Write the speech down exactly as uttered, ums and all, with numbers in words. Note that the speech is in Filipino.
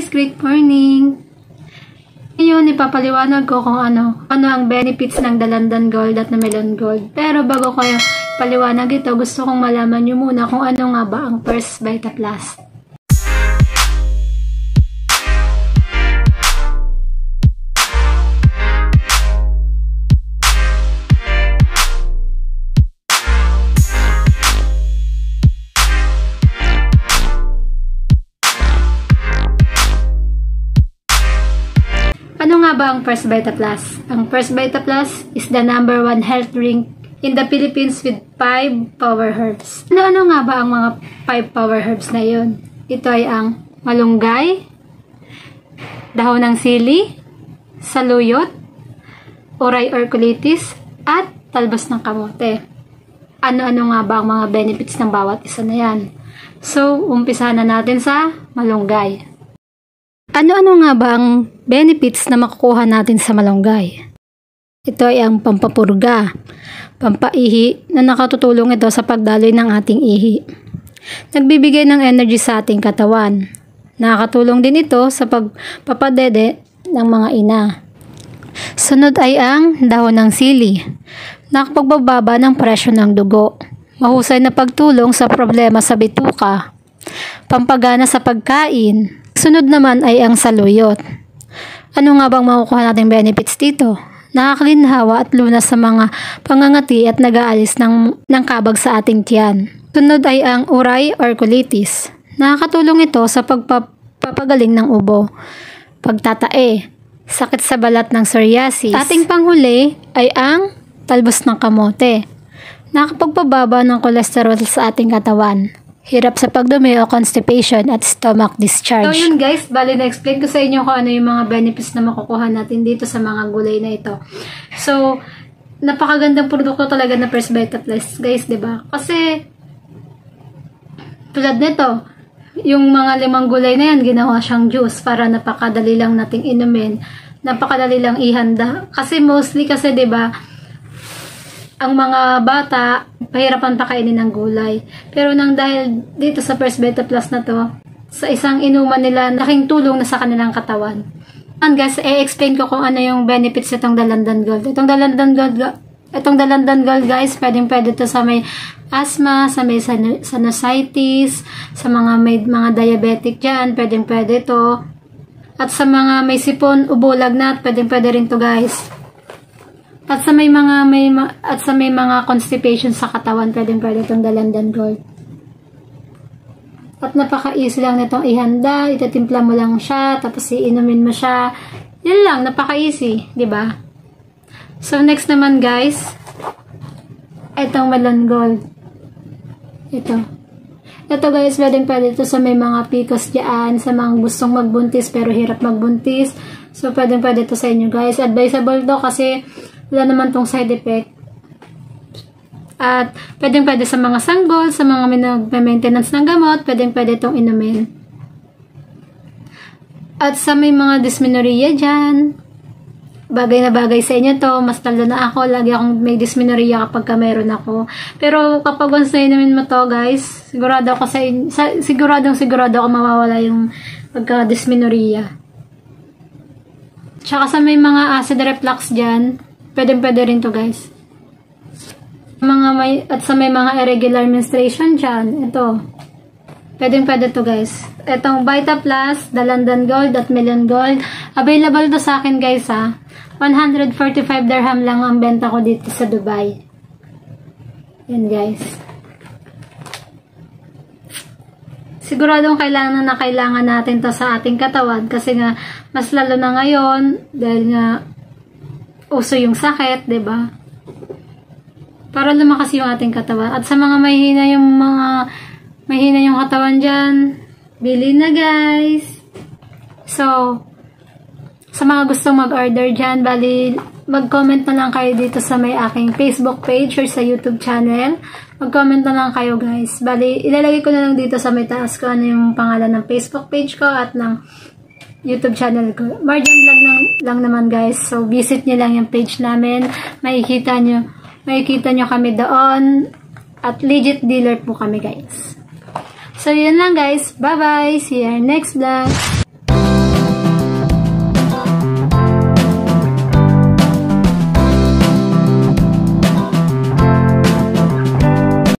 guys! Great morning! Ngayon, ipapaliwanag ko kung ano, ano ang benefits ng Dalandan Gold at Melon Gold. Pero bago ko paliwanag ito, gusto kong malaman nyo muna kung ano nga ba ang First Vita Plus. Ano nga ba ang First Vita Plus? Ang First Vita Plus is the number one health drink in the Philippines with five power herbs. Ano-ano nga ba ang mga five power herbs na yun? Ito ay ang malunggay, dahon ng sili, saluyot, oray or colitis, at talbos ng kamote. Ano-ano nga ba ang mga benefits ng bawat isa na yan? So, umpisa na natin sa malunggay. Ano-ano nga ba ang benefits na makukuha natin sa malunggay? Ito ay ang pampapurga, pampaihi na nakatutulong ito sa pagdaloy ng ating ihi. Nagbibigay ng energy sa ating katawan. Nakakatulong din ito sa pagpapadede ng mga ina. Sunod ay ang dahon ng sili. Nakapagbababa ng presyo ng dugo. Mahusay na pagtulong sa problema sa bituka. Pampagana sa pagkain. Sunod naman ay ang saluyot. Ano nga bang makukuha nating benefits dito? Nakakalinhawa at lunas sa mga pangangati at nag-aalis ng, ng kabag sa ating tiyan. Sunod ay ang oray or colitis. Nakakatulong ito sa pagpapagaling ng ubo, pagtatae, sakit sa balat ng psoriasis. Ating panghuli ay ang talbos ng kamote. Nakakapagpababa ng kolesterol sa ating katawan. Hirap sa pagdumi o constipation at stomach discharge. So yun guys, bali na-explain ko sa inyo kung ano yung mga benefits na makukuha natin dito sa mga gulay na ito. So, napakagandang produkto talaga na First Vita Plus guys, diba? Kasi, tulad nito, yung mga limang gulay na yan, ginawa siyang juice para napakadali lang nating inumin. Napakadali lang ihanda. Kasi mostly kasi, diba, ang mga bata, pahirapan pakainin ng gulay. Pero nang dahil dito sa First Vita Plus na to, sa isang inuman nila, laking tulong na sa kanilang katawan. And guys, i-explain ko kung ano yung benefits itong Dalandan Gold. Itong Dalandan Gold, itong Dalandan Gold guys, pwedeng pwede to sa may asthma, sa may sinusitis, sa mga may mga diabetic dyan, pwedeng pwede to. At sa mga may sipon, ubo, lagnat, pwedeng pwede rin to guys. At sa may mga may at sa may mga constipation sa katawan, pwedeng pwede itong Dalandan Gold. At napaka-easy lang nitong ihanda, itatimpla mo lang siya, tapos iinumin mo siya. Yan lang, napaka-easy, 'di ba? So next naman guys, itong Melon Gold. Ito. Ito guys, pwedeng pwede ito sa may mga P C O S diyan, sa mga gustong magbuntis pero hirap magbuntis. So pwedeng pwede ito sa inyo guys. Advisable to kasi wala naman tong side effect. At pwedeng pwede sa mga sanggol, sa mga nag-maintenance ng gamot, pwedeng pwede itong inumin. At sa may mga dysmenorrhea dyan, bagay na bagay sa inyo to, mas talo na ako, lagi akong may dysmenorrhea kapag ka meron ako. Pero kapag once na inumin mo to guys, sigurado ako sa inyo, siguradong sigurado ako mawawala yung pagka-dysmenorrhea. Tsaka sa may mga acid reflux dyan, pwedeng pwede rin to guys. Mga may, at sa may mga irregular menstruation dyan, ito. Pwedeng pwede to guys. Itong Vita Plus, Dalandan Gold at Melon Gold. Available to sa akin guys ha. one hundred forty-five dirham lang ang benta ko dito sa Dubai. Yan guys. Siguradong kailangan na kailangan natin to sa ating katawan. Kasi nga, mas lalo na ngayon, dahil nga, uso yung sakit, 'di ba? Para lumakas yung ating katawan. At sa mga mahina yung mga mahina yung katawan diyan, bili na guys. So, sa mga gustong mag-order diyan, bali mag-comment na lang kayo dito sa may aking Facebook page or sa YouTube channel. Mag-comment na lang kayo guys. Bali ilalagay ko na lang dito sa may taas ko ano yung pangalan ng Facebook page ko at ng YouTube channel ko. Marjan Vlog lang, lang naman guys. So, visit nyo lang yung page namin. Makikita nyo, makikita nyo kami doon. At legit dealer po kami guys. So, yun lang guys. Bye-bye. See you next vlog.